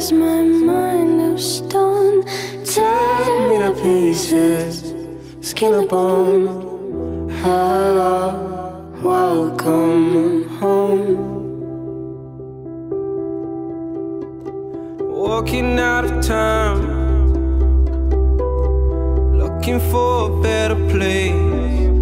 is my mind of stone? Tear me to pieces, skin and bone. Hello, welcome home. Walking out of time, looking for a better place.